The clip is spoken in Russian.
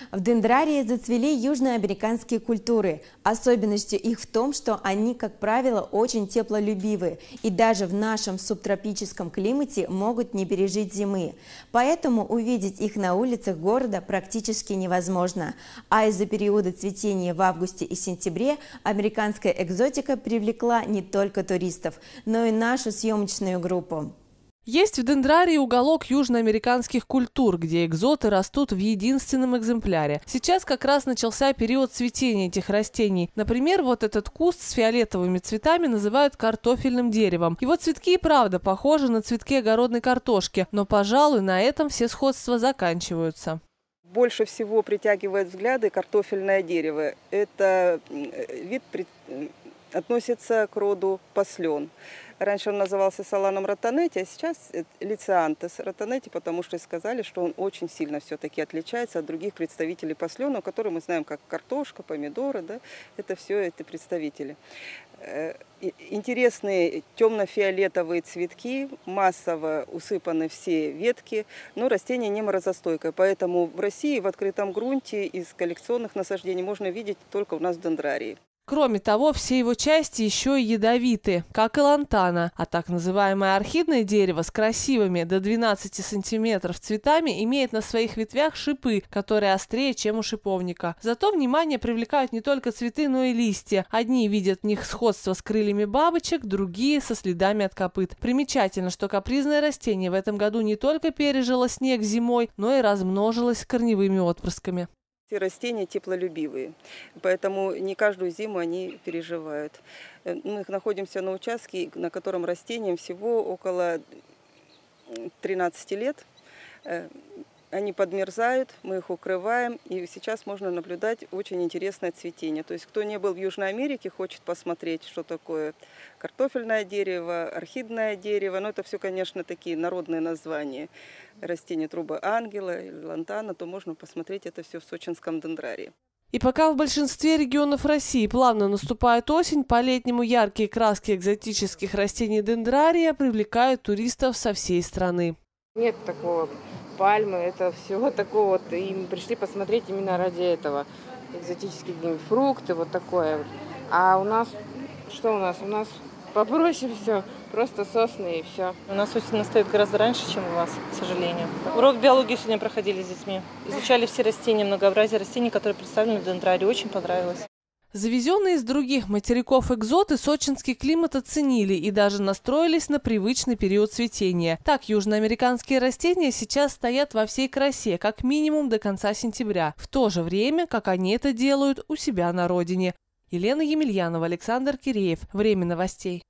В дендрарии зацвели южноамериканские культуры. Особенностью их в том, что они, как правило, очень теплолюбивы и даже в нашем субтропическом климате могут не пережить зимы. Поэтому увидеть их на улицах города практически невозможно. А из-за периода цветения в августе и сентябре американская экзотика привлекла не только туристов, но и нашу съемочную группу. Есть в дендрарии уголок южноамериканских культур, где экзоты растут в единственном экземпляре. Сейчас как раз начался период цветения этих растений. Например, вот этот куст с фиолетовыми цветами называют картофельным деревом. Его цветки и правда похожи на цветки огородной картошки, но, пожалуй, на этом все сходства заканчиваются. Больше всего притягивает взгляды картофельное дерево. Это вид относится к роду паслен. Раньше он назывался Solanum ротанетти, а сейчас Lycianthus ротанетти, потому что сказали, что он очень сильно все-таки отличается от других представителей паслена, которые мы знаем как картошка, помидоры, да? Это все эти представители. Интересные темно-фиолетовые цветки, массово усыпаны все ветки, но растение не морозостойкое, поэтому в России в открытом грунте из коллекционных насаждений можно видеть только у нас в дендрарии. Кроме того, все его части еще и ядовиты, как и лантана, а так называемое орхидное дерево с красивыми до 12 сантиметров цветами имеет на своих ветвях шипы, которые острее, чем у шиповника. Зато внимание привлекают не только цветы, но и листья. Одни видят в них сходство с крыльями бабочек, другие со следами от копыт. Примечательно, что капризное растение в этом году не только пережило снег зимой, но и размножилось корневыми отпрысками. Все растения теплолюбивые, поэтому не каждую зиму они переживают. Мы находимся на участке, на котором растениям всего около 13 лет. Они подмерзают, мы их укрываем, и сейчас можно наблюдать очень интересное цветение. То есть, кто не был в Южной Америке, хочет посмотреть, что такое картофельное дерево, орхидное дерево. Но это все, конечно, такие народные названия. Растения трубы ангела или лантана, то можно посмотреть это все в сочинском дендрарии. И пока в большинстве регионов России плавно наступает осень, по-летнему яркие краски экзотических растений дендрария привлекают туристов со всей страны. Нет такого пальмы, это всего такого вот, и мы пришли посмотреть именно ради этого. Экзотические фрукты, вот такое. А у нас, что у нас? У нас попроще все, просто сосны и все. У нас осень настает гораздо раньше, чем у вас, к сожалению. Урок биологии сегодня проходили с детьми. Изучали все растения, многообразие растений, которые представлены в дендрарии. Очень понравилось. Завезенные из других материков экзоты сочинский климат оценили и даже настроились на привычный период цветения. Так, южноамериканские растения сейчас стоят во всей красе, как минимум до конца сентября, в то же время, как они это делают у себя на родине. Елена Емельянова, Александр Киреев. Время новостей.